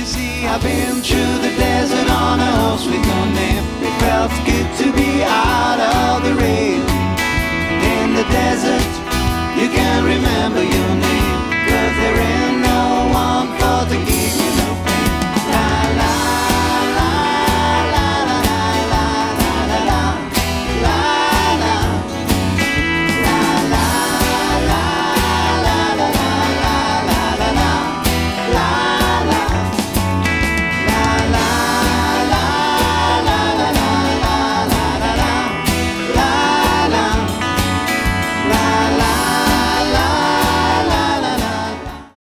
You see, I've been through the desert on a horse with no name. It felt good to be out of the rain. In the desert, you can remember your name.